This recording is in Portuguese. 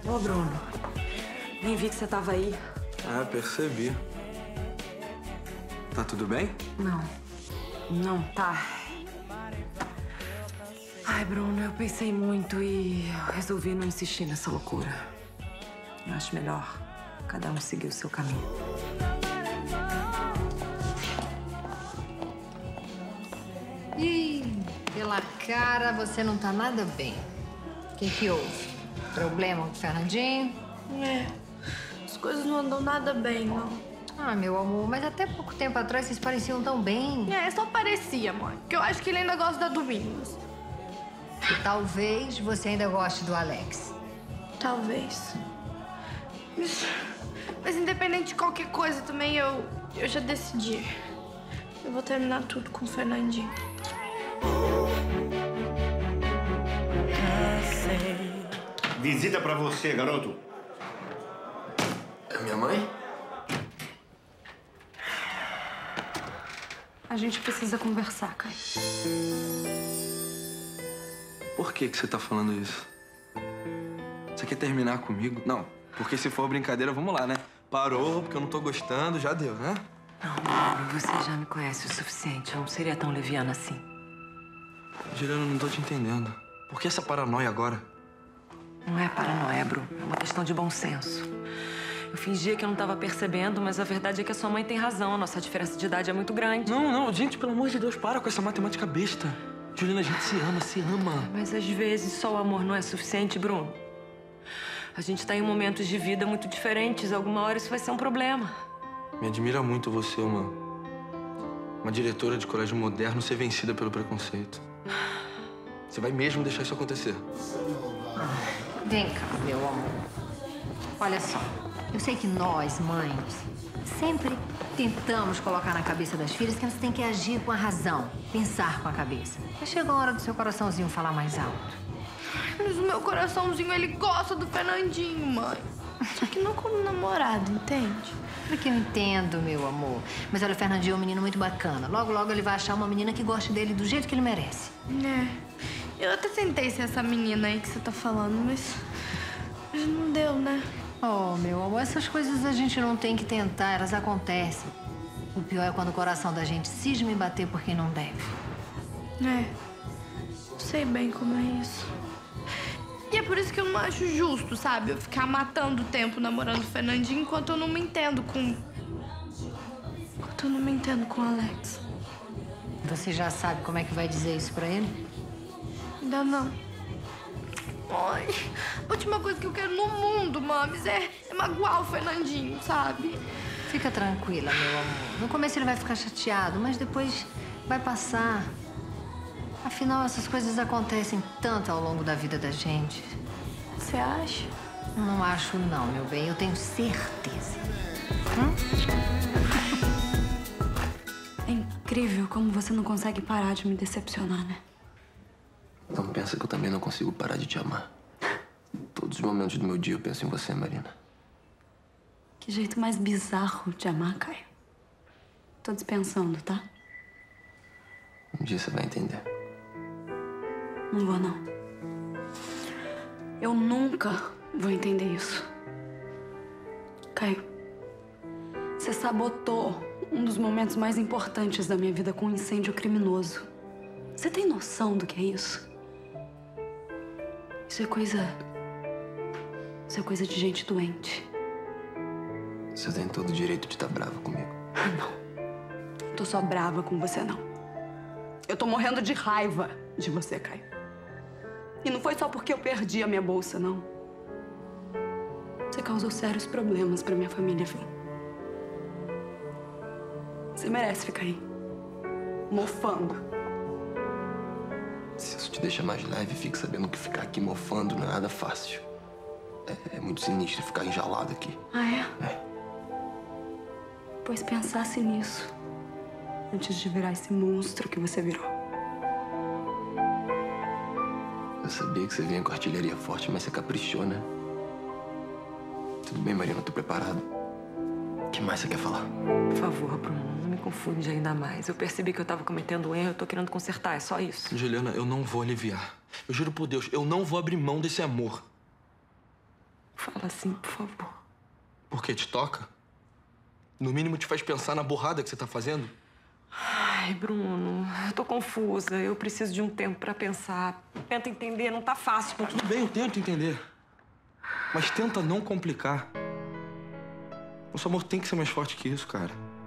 Ô, Bruno, nem vi que você tava aí. Ah, percebi. Tá tudo bem? Não tá. Ai, Bruno, eu pensei muito e resolvi não insistir nessa loucura. Eu acho melhor cada um seguir o seu caminho. Ih, pela cara, você não tá nada bem. O que houve? Problema com o Fernandinho? As coisas não andam nada bem, não. Ah, meu amor, mas até pouco tempo atrás vocês pareciam tão bem. Só parecia, mãe. Porque eu acho que ele ainda gosta da Domingos. E talvez você ainda goste do Alex. Talvez. Mas independente de qualquer coisa também, eu já decidi. Eu vou terminar tudo com o Fernandinho. Visita pra você, garoto. É minha mãe? A gente precisa conversar, Caio. Por que você tá falando isso? Você quer terminar comigo? Não, porque se for brincadeira, vamos lá, né? Parou, porque eu não tô gostando, já deu, né? Não, Bruno, você já me conhece o suficiente. Eu não seria tão leviana assim. Juliana, eu não tô te entendendo. Por que essa paranoia agora? Não é paranoia, Bruno. É uma questão de bom senso. Eu fingia que eu não estava percebendo, mas a verdade é que a sua mãe tem razão. A nossa diferença de idade é muito grande. Não, gente, pelo amor de Deus, para com essa matemática besta. Juliana, a gente se ama. Mas às vezes só o amor não é suficiente, Bruno. A gente tá em momentos de vida muito diferentes. Alguma hora isso vai ser um problema. Me admira muito você, uma diretora de colégio moderno, ser vencida pelo preconceito. Você vai mesmo deixar isso acontecer? Vem cá, meu amor. Olha só, eu sei que nós, mães, sempre tentamos colocar na cabeça das filhas que elas têm que agir com a razão, pensar com a cabeça. Mas chegou a hora do seu coraçãozinho falar mais alto. Mas o meu coraçãozinho, ele gosta do Fernandinho, mãe. Só que não como namorado, entende? Porque eu entendo, meu amor. Mas olha, o Fernandinho é um menino muito bacana. Logo, logo ele vai achar uma menina que goste dele do jeito que ele merece. Eu até tentei ser essa menina aí que você tá falando, mas não deu, né? Oh, meu amor, essas coisas a gente não tem que tentar, elas acontecem. O pior é quando o coração da gente cisma em bater por quem não deve. Sei bem como é isso. E é por isso que eu não acho justo, sabe? Eu ficar matando o tempo namorando o Fernandinho enquanto eu não me entendo com... Enquanto eu não me entendo com o Alex. Você já sabe como é que vai dizer isso pra ele? Ainda não. Ai, a última coisa que eu quero no mundo, mames, é magoar o Fernandinho, sabe? Fica tranquila, meu amor. No começo ele vai ficar chateado, mas depois vai passar. Afinal, essas coisas acontecem tanto ao longo da vida da gente. Você acha? Não acho não, meu bem. Eu tenho certeza. É incrível como você não consegue parar de me decepcionar, né? Não pensa que eu também não consigo parar de te amar. Todos os momentos do meu dia eu penso em você, Marina. Que jeito mais bizarro de amar, Caio. Tô dispensando, tá? Um dia você vai entender. Não vou, não. Eu nunca vou entender isso. Caio, você sabotou um dos momentos mais importantes da minha vida com um incêndio criminoso. Você tem noção do que é isso? Isso é coisa de gente doente. Você tem todo o direito de estar brava comigo. Não. Não tô só brava com você, não. Eu tô morrendo de raiva de você, Caio. E não foi só porque eu perdi a minha bolsa, não. Você causou sérios problemas pra minha família, viu? Você merece ficar aí, mofando. Se isso te deixa mais leve, fique sabendo que ficar aqui mofando não é nada fácil. É muito sinistro ficar enjaulado aqui. Ah, é? Pois pensasse nisso antes de virar esse monstro que você virou. Eu sabia que você vinha com artilharia forte, mas você caprichou, né? Tudo bem, Marina, eu tô preparado. O que mais você quer falar? Por favor, Bruno, não me confunde ainda mais. Eu percebi que eu tava cometendo um erro, eu tô querendo consertar, é só isso. Juliana, eu não vou aliviar. Eu juro por Deus, eu não vou abrir mão desse amor. Fala assim, por favor. Porque te toca? No mínimo te faz pensar na burrada que você tá fazendo? Ai, Bruno, eu tô confusa. Eu preciso de um tempo pra pensar. Tenta entender, não tá fácil. Tudo bem, eu tento entender. Mas tenta não complicar. Nosso amor tem que ser mais forte que isso, cara.